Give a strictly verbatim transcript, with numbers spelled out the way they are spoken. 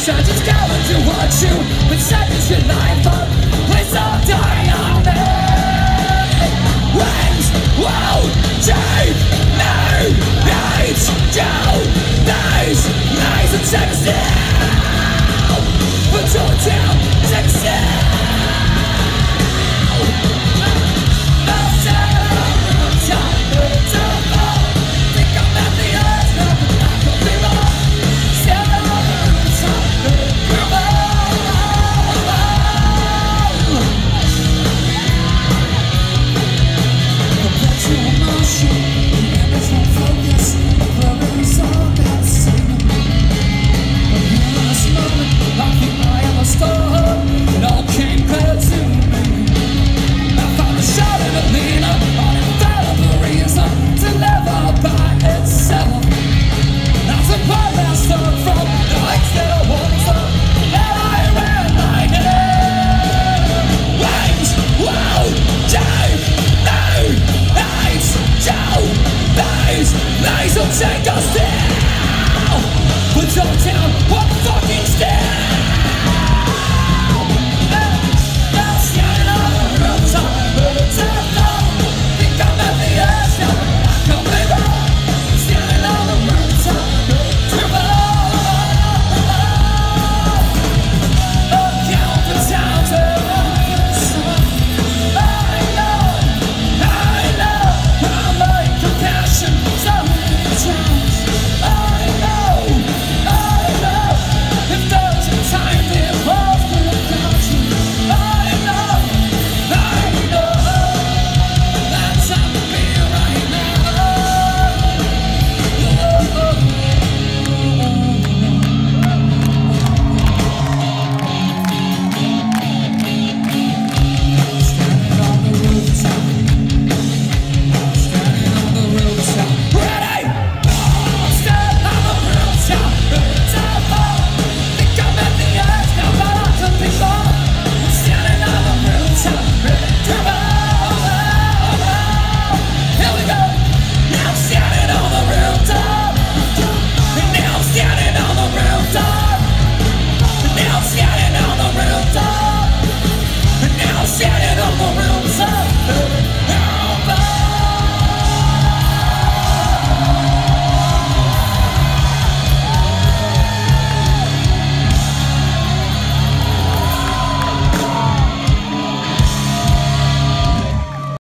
I just gotta do what you've been setting your life up. Please don't die on me. Wings won't take me. Needs you. These lies and take us down. But don't down, take us down. Take us down, but don't down, what fucking still. Now standing on the rooftop, telephone, think I'm at the edge now, I can't believe it. Standing on the rooftop, telephone, account for times I know, I know, I like compassion. I know, I know, if there's a time there was without you. I know, I know, that's how I feel right now. Standing on the rooftop, standing on the rooftop, ready? Standing on the roof.